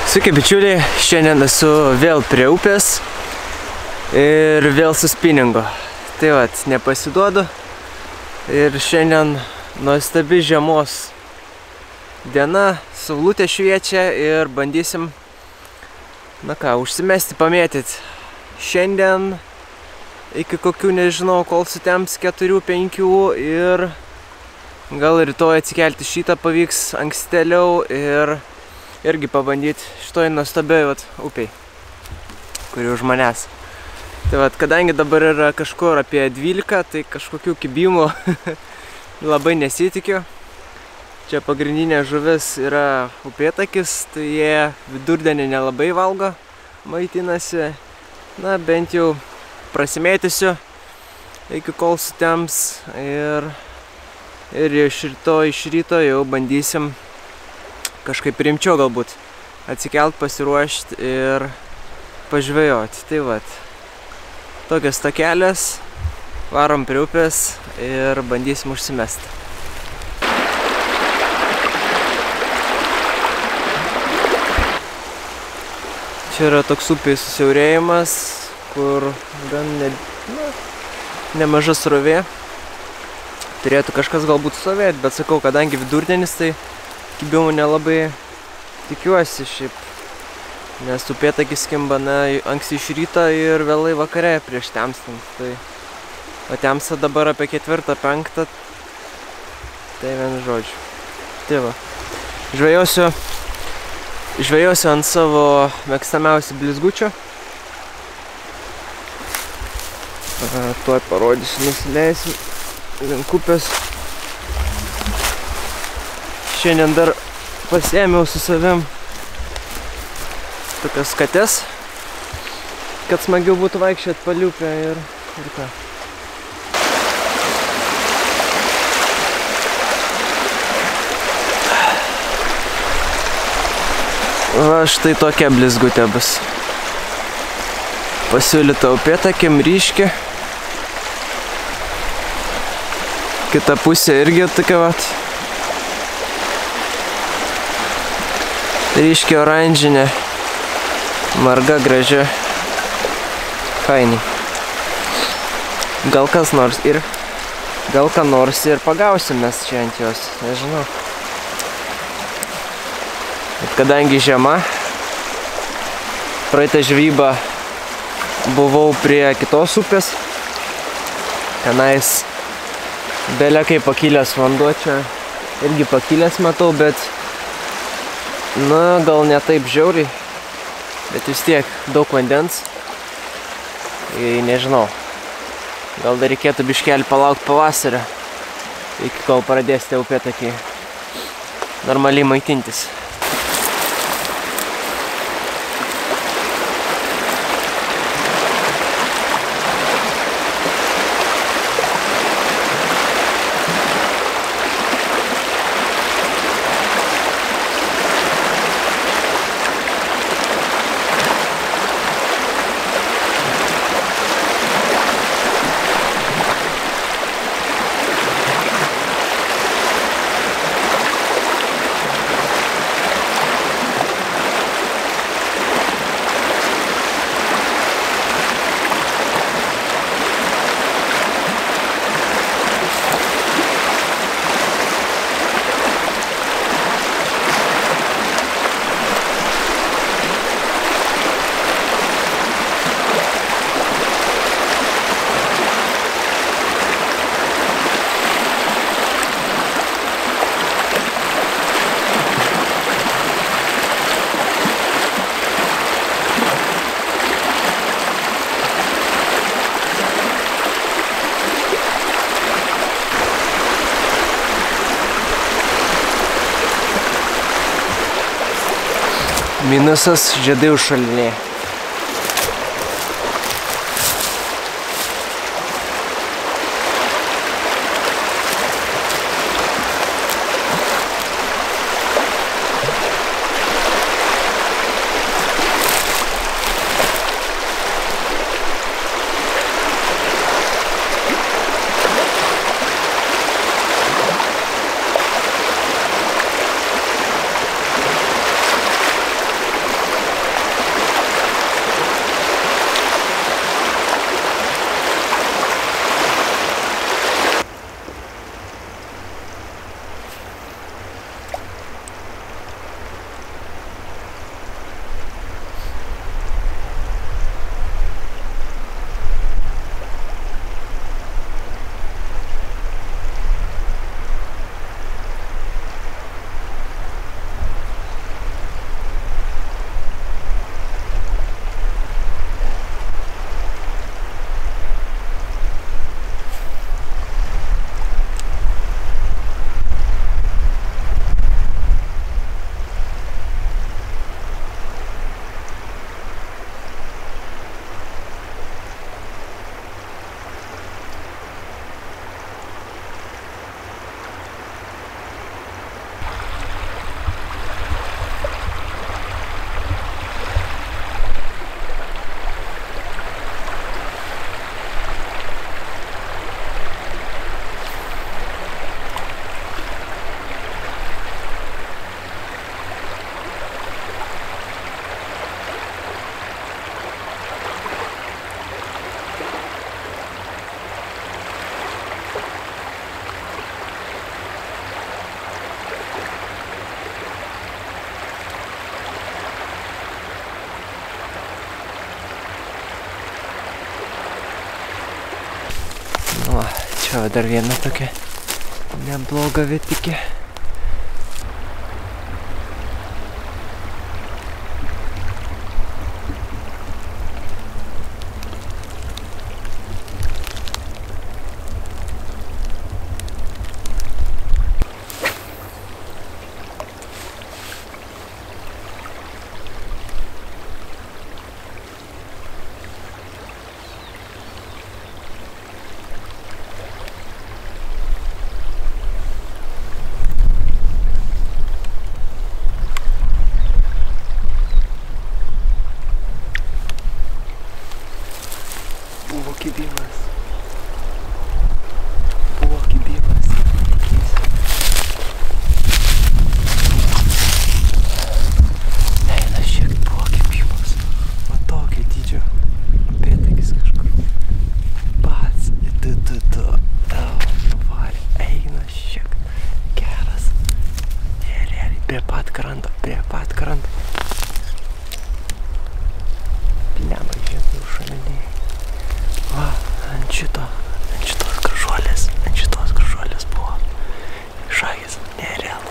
Sveiki bičiuliai, šiandien esu vėl prie upės ir vėl su spinningu. Tai vat, nepasiduodu ir šiandien nuostabi žiemos diena, saulutė šviečia ir bandysim, užsimesti, pamėtyti. Šiandien iki kokių nežinau, kol sutems 4-5 ir gal rytoj atsikelti šitą pavyks ankstėliau ir irgi pabandyti šitoj nuostabiai upiai, kuri už manęs. Tai vat, kadangi dabar yra kažkur apie 12, tai kažkokių kibimų labai nesitikiu. Čia pagrindinė žuvis yra upėtakis, tai jie vidurdienį nelabai valgo, maitinasi. Bent jau prasimėtysiu iki kol sutems ir iš ryto jau bandysim kažkaip rimčiau galbūt atsikelt, pasiruošti ir pažvejoti. Tai vat, tokios takelės, varom prie upės ir bandysim užsimesti. Čia yra toks upės susiaurėjimas, kur gan nemaža srovė. Turėtų kažkas galbūt stovėti, bet sakau, kadangi vidurdienis, tai kibimų nelabai tikiuosi šiaip, nes upėtakis kimba anksti iš ryto ir vėlai vakare prieš temstant. Tai o temsta dabar apie 4-5, tai vienu žodžiu. Tai va, žvejosiu ant savo mėgstamiausių blizgučio. Tuoj parodysiu, nusileisim link upės. Šiandien dar pasiėmiau su savim tokias kates, kad smagiau būtų vaikščioti palei upę ir ką. Va, štai tokia blizgutė bus. Pasiūlyta upėtakim, ryški. Kita pusė irgi tokia vat. Ryškiai oranžinė, marga, gražia, fainiai. Gal ką nors ir pagausim mes čia ant jos, nežinau. Bet kadangi žiema, praeitą žvejybą buvau prie kitos upės, tenais belekai pakilęs vanduo, čia irgi pakilęs matau, bet gal ne taip žiauriai, bet vis tiek daug vandens. Nežinau, gal dar reikėtų biškelį palaukti pavasario, iki kol pradės tie upėtakiai normaliai maitintis. Minusas — žiedai užšalinėja. Čia dar viena tokia nebloga vietikė. Buvo kibimas. Eina šiek buvo kibimas. Va tokio dydžio. Pėdakis kažkur. Pats. Nuvarė. Eina šiek. Geras. Realiai prie pat kranto. Pliamai žiūrėjau šalinėjai. Va, ant šitos gražuolės buvo šakės. Nerealu.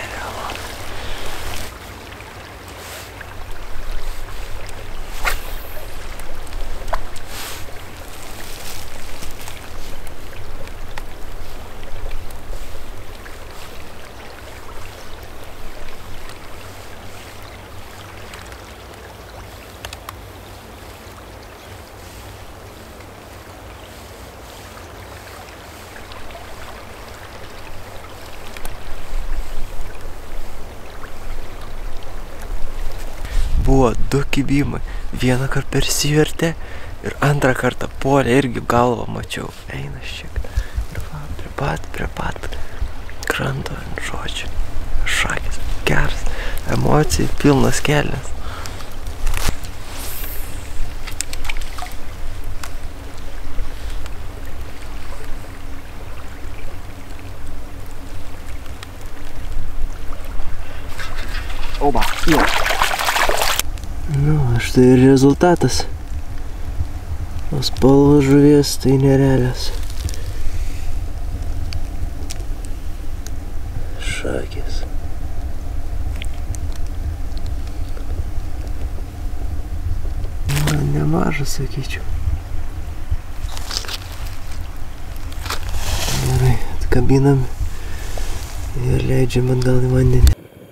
Buvo 2 kibimai. Vieną kartą persivertė ir antrą kartą puolė, irgi galvą mačiau. Eina šiek. Ir va, prie pat kranto, žodžiu. Šakės. Geras. Emocijai pilnas kelias. Oba, jo. Nu, štai ir rezultatas. O spalvos žuvies tai nerealios. Šakės. Nemažas, sakyčiau. Gerai, atkabinam ir leidžiam atgal į vandenį.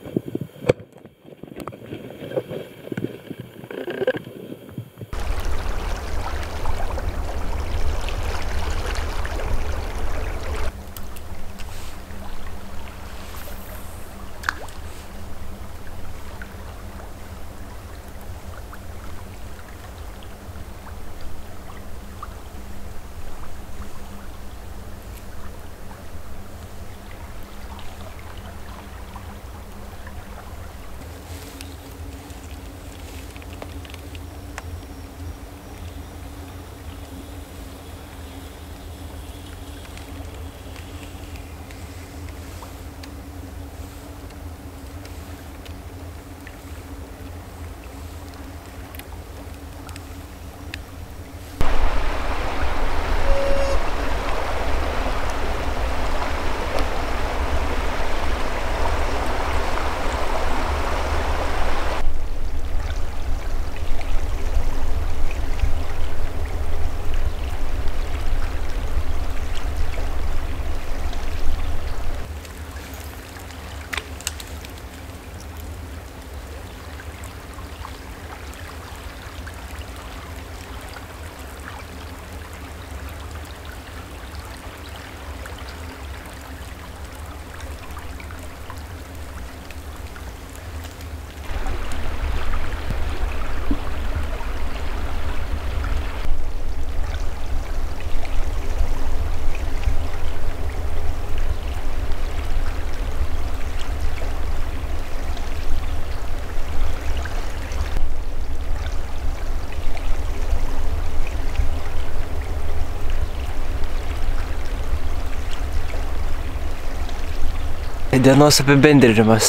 Dienos apibendrinimas.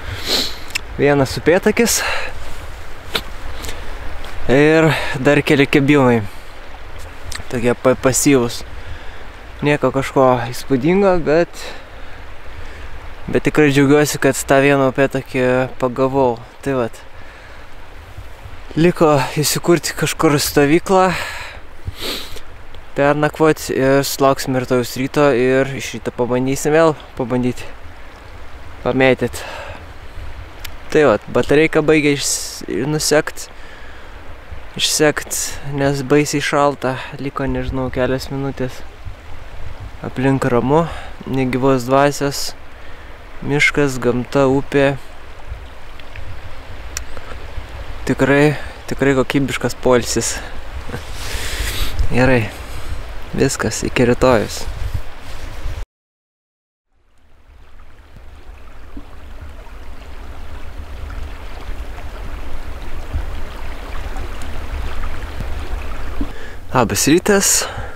Vienas upėtakis ir dar keli kibimai. Tokie pasyvūs. nieko kažko įspūdingo, bet tikrai džiaugiuosi, kad tą vieną upėtakį pagavau. Tai vat, liko įsikurti kažkur stovyklą, pernakvoti ir sulauksim rytojaus ryto ir iš ryto pabandysim vėl pamėtyti. Tai vat, batareika baigia išsekt, nes baisiai šalta, liko, nežinau, kelias minutės. Aplink ramu, negyvos dvasios, miškas, gamta, upė. Tikrai kokybiškas poilsis. Gerai, viskas, iki rytojus. Labas rytas.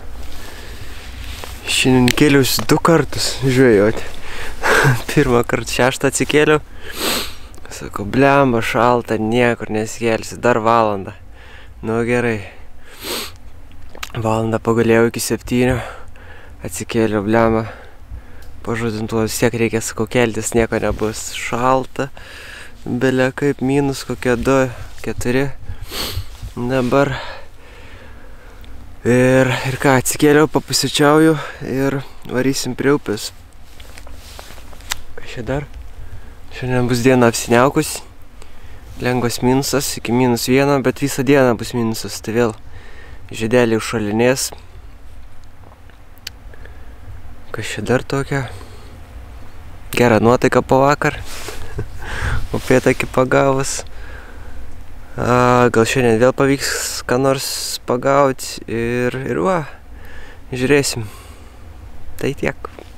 Šiandien kėliausi 2 kartus žvejoti. Pirmą kartą 6 atsikėliau. Sakau, blemba, šalta, niekur nesikelsi, dar valandą. Nu gerai. Valandą pagulėjau iki 7. Atsikėliau, blemba. Po žadintuvo vis tiek reikia, sakau, keltis, nieko nebus. Šalta. Bele kaip minus kokie 2, 4. Dabar. Ir ką, atsikėliau, papusryčiauju ir varysim prie upės. Kas čia dar? Šiandien bus diena apsiniaukus. Lengvas minusas iki -1, bet visą dieną bus minusas. Tai vėl žiedeliai užšalinės. Kas čia dar tokia? Gera nuotaika po vakar. Upėtakį pagavus. Gal šiandien vėl pavyks ką nors pagauti ir va, žiūrėsim. Tai tiek.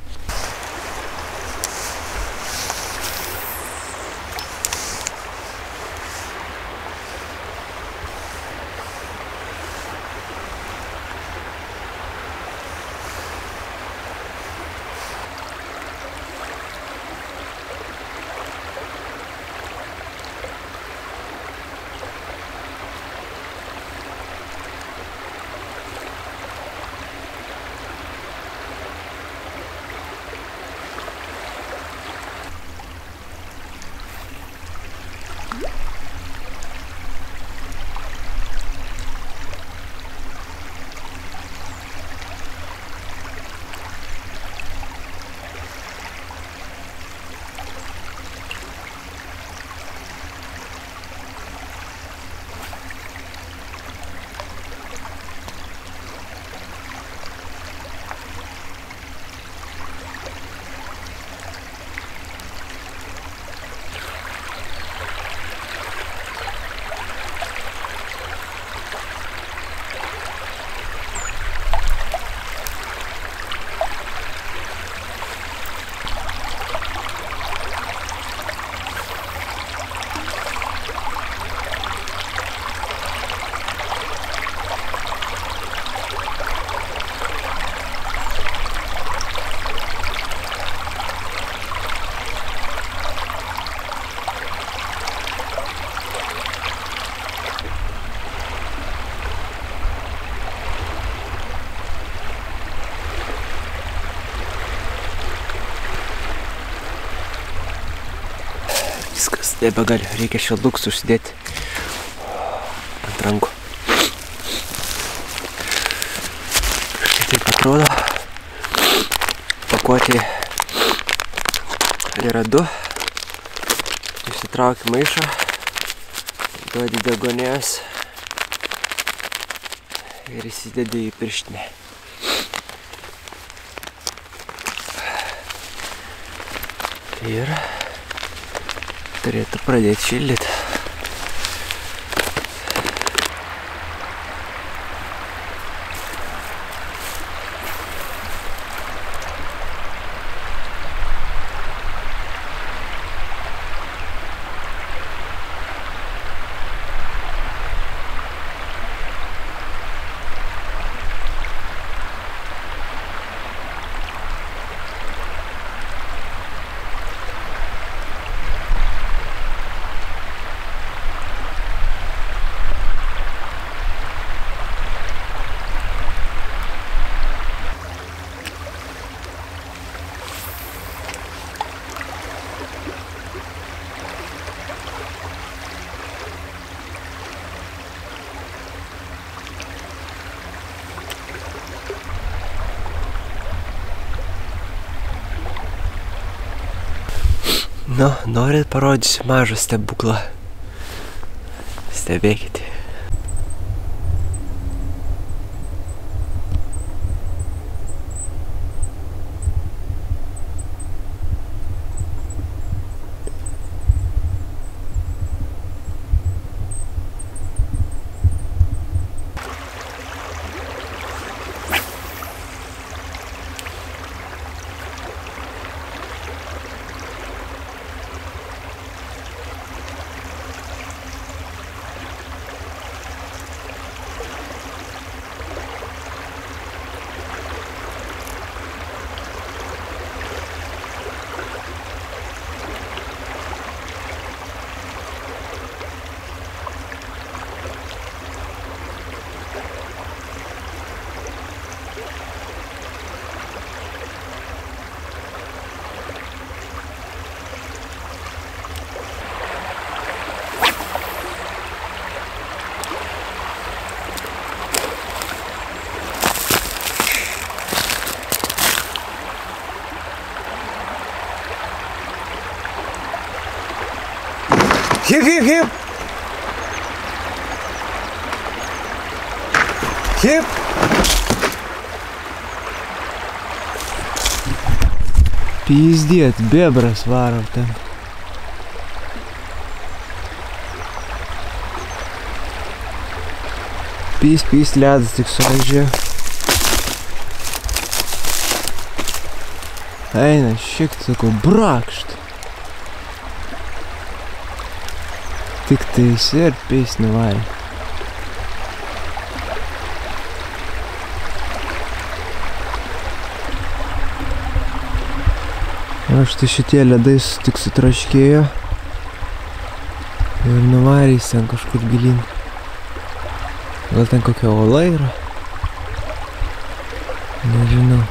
Viskas, nebegaliu, reikia šildukus užsidėti ant rankų. Štai taip atrodo. Pakuotė yra 2. Išsitrauki maišą, duodi degonės ir įsidedi į pirštinę. Ir turėtų pradėti šildyti. Nu, norit parodysiu mažą stebuklą. Stebėkite. Hip, hip, hip! Hip! Pizdiet, bebras varo ten. Pys, ledas tik suvažiavo. Eina, šiek tiek sakau, brakšt. Tik tais ir pys nevarė. Aš tai šitie ledai tik sutraškėjo ir nuvarys ten kažkur gilin. Gal ten kokia ola yra? Nežinau.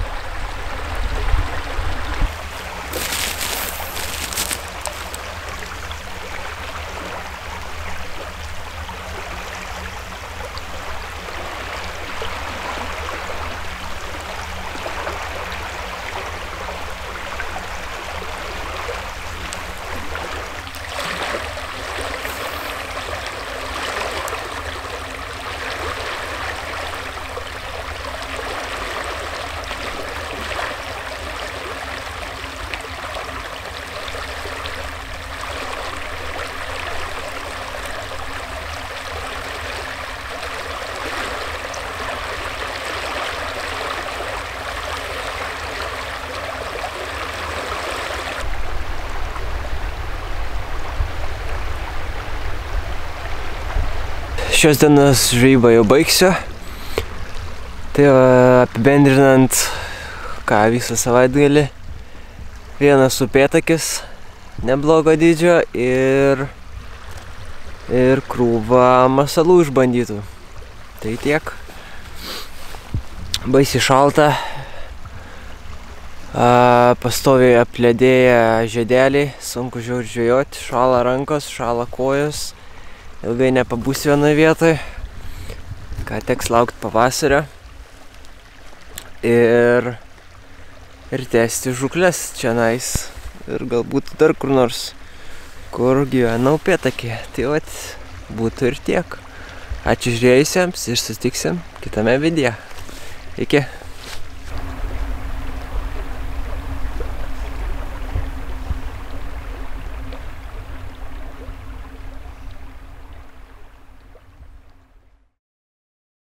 Šios dienos žvejybą jau baigsiu. Tai apibendrinant, ką visą savaitgalį. Vienas upėtakis neblogo dydžio ir krūva masalų išbandytų. Tai tiek. Baisiai šalta. Pastoviai apledėję žiedeliai, sunku žiauriai žvejoti, šąla rankos, šąla kojos. Ilgai nepabūsiu vienoje vietoje, ką teks laukti pavasario ir tęsti žūkles čionais ir galbūt dar kur nors, kur gyvena upėtakė. Tai vat, būtų ir tiek. Ačiū žiūrėjusiems ir susitiksim kitame video. Iki.